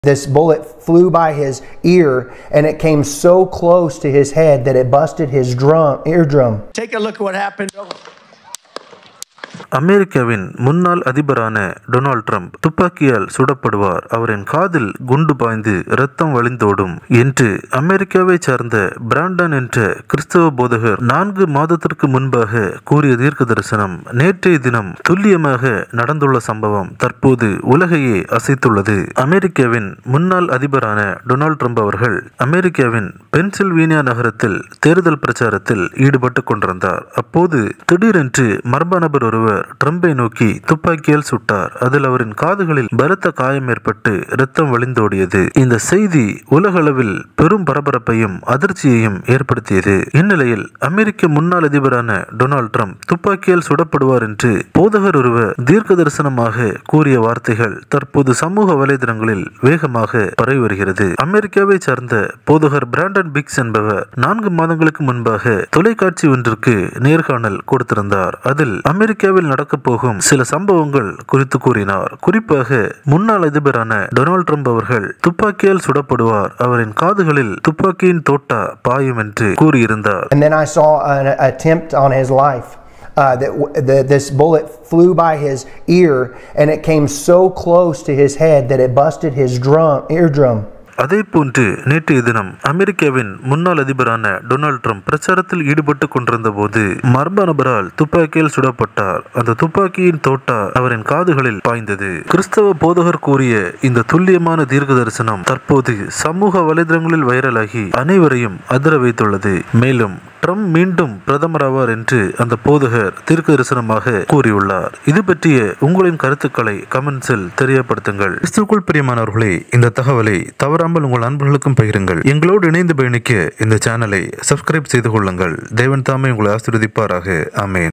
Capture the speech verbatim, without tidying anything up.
This bullet flew by his ear and it came so close to his head that it busted his drum, eardrum. Take a look at what happened. அமெரிக்காவின் முன்னாள் அதிபரான Donald Trump துப்பாக்கியால் சுடப்படுவார், அவரின் காதில் குண்டு பாய்ந்து இரத்தம் வழிந்தோடும் என்று அமெரிக்காவை சார்ந்த பிராண்டன் என்ற கிறிஸ்தவ போதகர் நான்கு மாதத்திற்கு முன்பாக கூறிய தீர்க்க தரிசனம் நேற்றைய தினம் துல்லியமாக நடந்துள்ள சம்பவம் தற்போது உலகையே அசைத்துள்ளது. அமெரிக்காவின் முன்னாள் அதிபரான டொனால்ட் ட்ரம்ப் அவர்கள் அமெரிக்காவின் பென்சில்வேனியா நகரத்தில் தேர்தல் பிரச்சாரத்தில் ஈடுபட்டுக் கொண்டிருந்தார். அப்போது திடீரென்று மர்ம நபர் ஒருவர் ட்ரம்பை நோக்கி துப்பாக்கியால் சுட்டார். அதில் அவரின் காதுகளில் பலத்த காயம் ஏற்பட்டு இரத்தம் வழிந்தோடியது. இந்த செய்தி உலக அளவில் பெரும் பரபரப்பையும் அதிர்ச்சியையும் ஏற்படுத்தியது. இந்நிலையில் அமெரிக்க முன்னாள் அதிபரான டொனால்ட் ட்ரம்ப் துப்பாக்கியால் சுடப்படுவார் என்று போதகர் ஒருவர் தீர்க்க தரிசனமாக கூறிய வார்த்தைகள் தற்போது சமூக வலைதளங்களில் வேகமாக பரவி வருகிறது. அமெரிக்காவை சார்ந்த போதகர் பிராண்டன் பிக்ஸ் என்பவர் நான்கு மாதங்களுக்கு முன்பாக தொலைக்காட்சி ஒன்றிற்கு நேர்காணல் கொடுத்திருந்தார். அதில் அமெரிக்காவில் நடக்கப் போகும் சில சம்பவங்கள் குறித்து கூறினார். குறிப்பாக முன்னாள் அதிபரான டொனால்ட் ட்ரம்ப் அவர்கள் துப்பாக்கியால் சுடப்படுவார், அவரின் காதுகளில் துப்பாக்கியின் தோட்டா பாயும் என்று கூறியிருந்தார். And then I saw an attempt on his life. Uh, that the, this bullet flew by his ear and it came so close to his head that it busted his drum, eardrum. அதே போன்று நேற்றைய தினம் அமெரிக்காவின் முன்னாள் அதிபரான Donald Trump பிரச்சாரத்தில் ஈடுபட்டு கொண்டிருந்த போது மர்ம நபரால் துப்பாக்கியால் சுடப்பட்டார். அந்த துப்பாக்கியின் தோட்டா அவரின் காதுகளில் பாய்ந்தது. கிறிஸ்தவ போதகர் கூறிய இந்த துல்லியமான தீர்க்க தரிசனம் தற்போது சமூக வலைதளங்களில் வைரலாகி அனைவரையும் அதிர வைத்துள்ளது. மேலும் ட்ரம்ப் மீண்டும் பிரதமராவார் என்று அந்த போதகர் தீர்க்க தரிசனமாக கூறியுள்ளார். இது பற்றிய உங்களின் கருத்துக்களை கமெண்ட்ஸில் தெரியப்படுத்துங்கள். கிறிஸ்துவுக்குள் பிரியமானவர்களே, இந்த தகவலை தவறாமல் உங்கள் நண்பர்களுக்கும் பகிருங்கள். எங்களோடு இணைந்து பயணிக்க இந்த சேனலை சப்ஸ்கிரைப் செய்து கொள்ளுங்கள். தேவன் தாமே உங்களை ஆசீர்வதிப்பாராக. ஆமென்.